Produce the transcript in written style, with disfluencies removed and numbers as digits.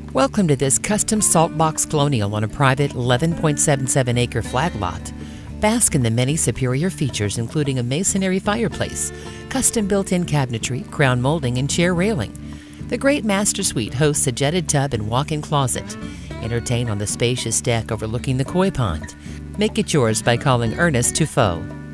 Welcome to this custom Saltbox Colonial on a private 11.77 acre flat lot. Bask in the many superior features including a masonry fireplace, custom built-in cabinetry, crown molding, and chair railing. The great master suite hosts a jetted tub and walk-in closet. Entertain on the spacious deck overlooking the koi pond. Make it yours by calling Ernest Tufo.